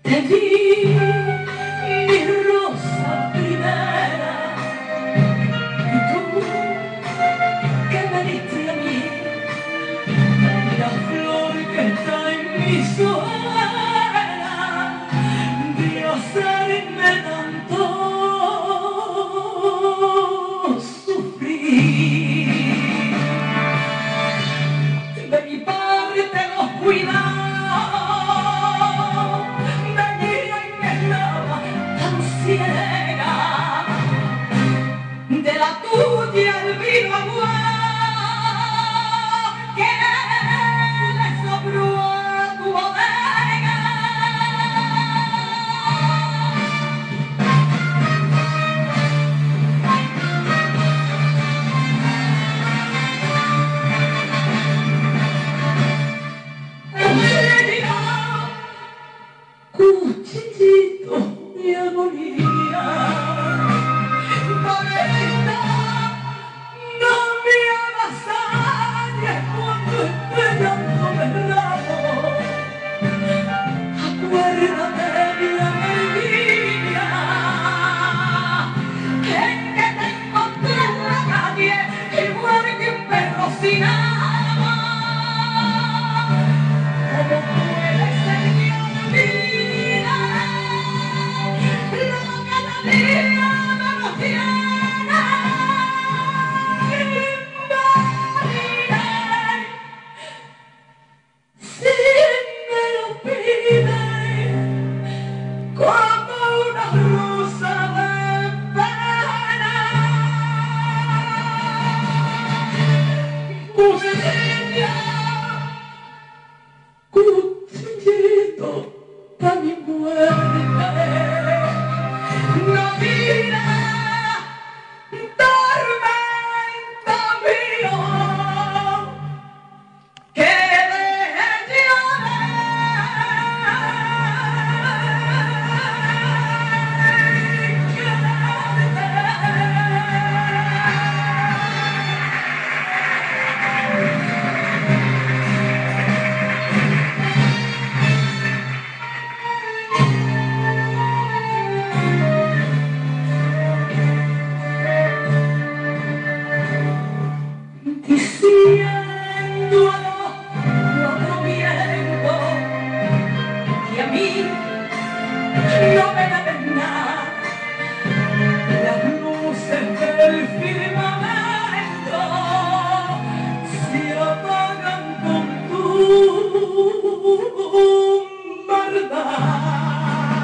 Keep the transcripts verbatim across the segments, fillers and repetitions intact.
Te di mi rosa primera y tú que me diste a mí la flor que está en mi suela de hacerme tanto sufrir. De mi parte los cuidados venía y me daba tan ciega, de la tuya el vino agua que le sobró a tu bodega. Cuchillito de agonía, Babelita, no me avasalles cuando este llanto me lavo. Acuérdate de mi amarguía, en que te encontré en la calle igual que un perro sin agua. ¿Cómo puede ser que olvide lo que la vida no nos tiene? Moriré si me lo pide como una rosa de pena. Cuchilla, cuchillito pa' mi muerte, no mira, tormento mío, que deje diciendo a los cuatro vientos que a mí no me deben nada las luces del firmamento se apagan con tu verdad,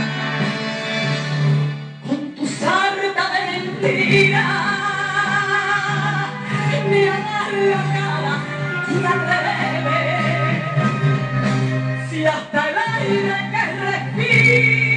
con tu sarta de mentiras. Me agarra la cara y atreve, si hasta el aire que respira